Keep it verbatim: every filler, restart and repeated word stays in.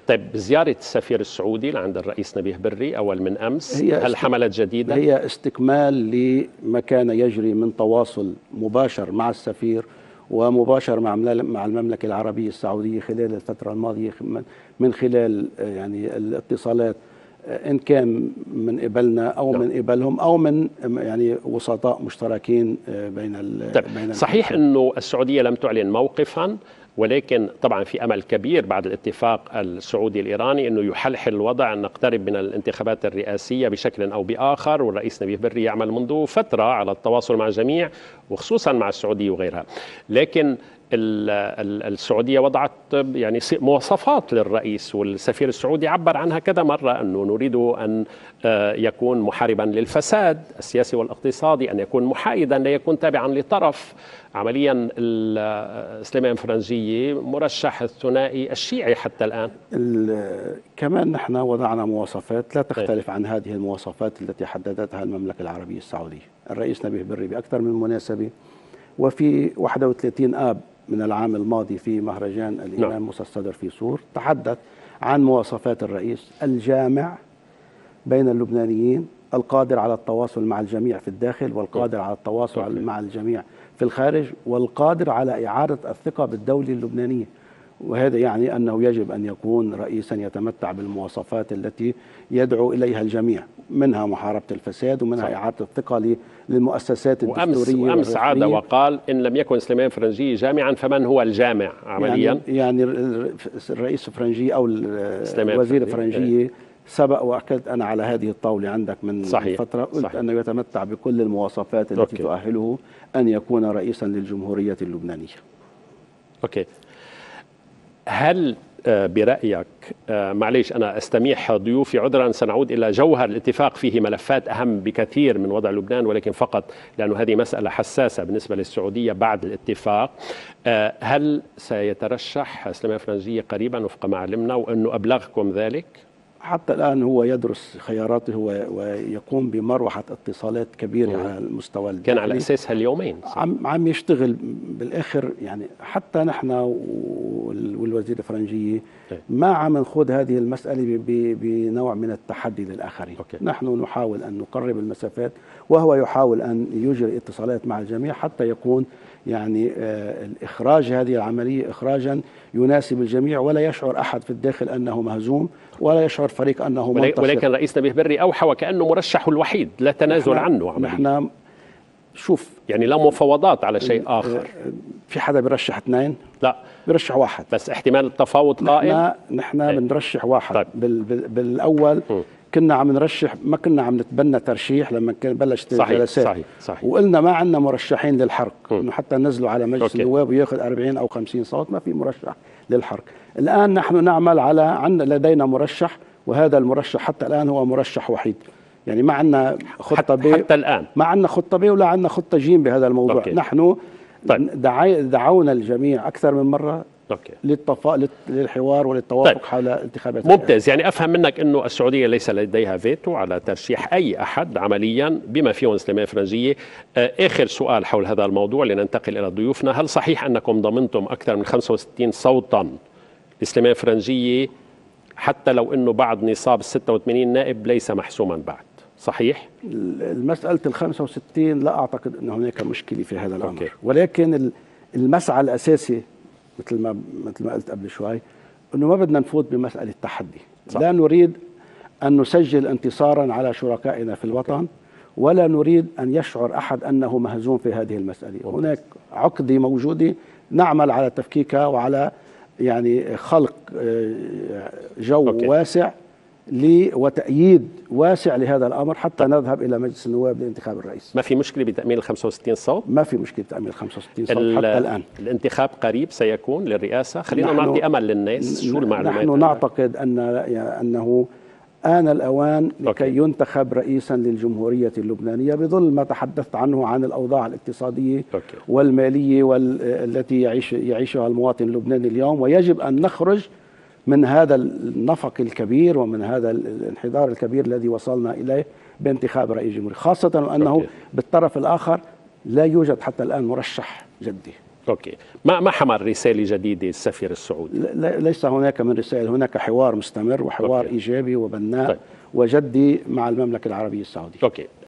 طيب زيارة السفير السعودي لعند الرئيس نبيه بري أول من أمس، هل حملت جديدا؟ هي استكمال لما كان يجري من تواصل مباشر مع السفير ومباشر مع مع المملكة العربية السعودية خلال الفترة الماضية من خلال يعني الاتصالات إن كان من قبلنا أو من قبلهم أو من يعني وسطاء مشتركين بين ال طيب بين صحيح أنه السعودية لم تعلن موقفا، ولكن طبعا في أمل كبير بعد الاتفاق السعودي الإيراني أنه يحلحل الوضع، أن نقترب من الانتخابات الرئاسية بشكل أو بآخر، والرئيس نبيه بري يعمل منذ فترة على التواصل مع الجميع وخصوصا مع السعودية وغيرها. لكن السعودية وضعت يعني مواصفات للرئيس، والسفير السعودي عبر عنها كذا مرة، أنه نريد أن يكون محاربا للفساد السياسي والاقتصادي، أن يكون محايدا لا يكون تابعا لطرف. عمليا سليمان فرنجية مرشح الثنائي الشيعي حتى الآن. كمان نحن وضعنا مواصفات لا تختلف عن هذه المواصفات التي حددتها المملكة العربية السعودية. الرئيس نبيه بري بأكثر من مناسبة وفي واحد وثلاثين آب من العام الماضي في مهرجان الإمام نعم. موسى الصدر في صور تحدث عن مواصفات الرئيس الجامع بين اللبنانيين، القادر على التواصل مع الجميع في الداخل والقادر على التواصل أوكي. مع الجميع في الخارج، والقادر على إعادة الثقة بالدولة اللبنانية. وهذا يعني أنه يجب أن يكون رئيسا يتمتع بالمواصفات التي يدعو إليها الجميع، منها محاربة الفساد ومنها صح. إعادة الثقة للمؤسسات الدستورية. وأمس, وأمس عاد وقال إن لم يكن سليمان فرنجي جامعا فمن هو الجامع عمليا؟ يعني, يعني الرئيس فرنجي أو الوزير فرنجي سبق وأكدت أنا على هذه الطاولة عندك من صحيح. فترة قلت صحيح. أنه يتمتع بكل المواصفات التي أوكي. تؤهله أن يكون رئيسا للجمهورية اللبنانية. أوكي. هل برأيك، معليش أنا أستميح ضيوفي عذرا، سنعود إلى جوهر الاتفاق، فيه ملفات أهم بكثير من وضع لبنان، ولكن فقط لأنه هذه مسألة حساسة بالنسبة للسعودية بعد الاتفاق. هل سيترشح سليمان فرنجية قريبا وفق ما علمنا وأنه أبلغكم ذلك؟ حتى الآن هو يدرس خياراته ويقوم بمروحة اتصالات كبيرة مم. على المستوى الداخلي. كان على أساس هاليومين عم, عم يشتغل بالآخر، يعني حتى نحن والوزير الفرنجية ما عم نخوض هذه المسألة بنوع من التحدي للآخرين. أوكي. نحن نحاول أن نقرب المسافات وهو يحاول أن يجري اتصالات مع الجميع حتى يكون يعني آه الإخراج هذه العملية إخراجا يناسب الجميع، ولا يشعر أحد في الداخل أنه مهزوم ولا يشعر فريق أنه منتصر. ولكن رئيس نبيه بري أوحى وكأنه مرشحه الوحيد لا تنازل عنه عمليا. نحن شوف يعني لا مفاوضات على شيء آخر. في حدا بيرشح اثنين؟ لا بيرشح واحد بس احتمال التفاوض قائم. نحن نحن بنرشح واحد. طيب. بال بال بالأول م. كنا عم نرشح، ما كنا عم نتبنى ترشيح لما كان بلشت الجلسات. صحيح صحيح. وقلنا ما عندنا مرشحين للحرق، انه حتى نزلوا على مجلس النواب وياخذ أربعين أو خمسين صوت ما في مرشح للحرق. الآن نحن نعمل على عندنا لدينا مرشح، وهذا المرشح حتى الآن هو مرشح وحيد. يعني ما عندنا خطة ب حتى الآن ما عندنا خطة ب ولا عندنا خطة ج بهذا الموضوع. أوكي. نحن طيب. دعونا الجميع أكثر من مرة أوكي. للتفا... للحوار وللتوافق طيب. حول انتخابات. ممتاز. يعني أفهم منك أنه السعودية ليس لديها فيتو على ترشيح أي أحد عمليا بما فيهم سليمان فرنجية. آخر سؤال حول هذا الموضوع لننتقل إلى ضيوفنا. هل صحيح أنكم ضمنتم أكثر من خمسة وستين صوتا لسليمان فرنجية حتى لو أنه بعد نصاب ستة وثمانين نائب ليس محسوما بعد؟ صحيح؟ المسألة ال خمسة وستين لا أعتقد أن هناك مشكلة في هذا الأمر. أوكي. ولكن المسعى الأساسي مثل ما مثل ما قلت قبل شوي انه ما بدنا نفوت بمساله تحدي. صح. لا نريد ان نسجل انتصارا على شركائنا في الوطن. أوكي. ولا نريد ان يشعر احد انه مهزوم في هذه المساله. أوكي. هناك عقده موجوده نعمل على تفكيكها وعلى يعني خلق جو أوكي. واسع وتأييد واسع لهذا الأمر حتى نذهب إلى مجلس النواب لانتخاب الرئيس. ما في مشكلة بتأمين ال خمسة وستين صوت؟ ما في مشكلة بتأمين ال خمسة وستين صوت حتى الآن. الانتخاب قريب سيكون للرئاسة؟ خلينا نعطي أمل للناس. شو المعلومات؟ نحن نعتقد أن أنه آن الأوان لكي أوكي. ينتخب رئيسا للجمهورية اللبنانية بظل ما تحدثت عنه عن الأوضاع الاقتصادية أوكي. والمالية والتي يعيش يعيشها المواطن اللبناني اليوم، ويجب أن نخرج من هذا النفق الكبير ومن هذا الانحدار الكبير الذي وصلنا إليه بانتخاب رئيس جمهورية، خاصة وأنه أوكي. بالطرف الآخر لا يوجد حتى الآن مرشح جدي. اوكي، ما ما حمل رساله جديده السفير السعودي؟ ليس هناك من رسائل، هناك حوار مستمر وحوار أوكي. ايجابي وبناء طيب. وجدي مع المملكه العربيه السعوديه. اوكي.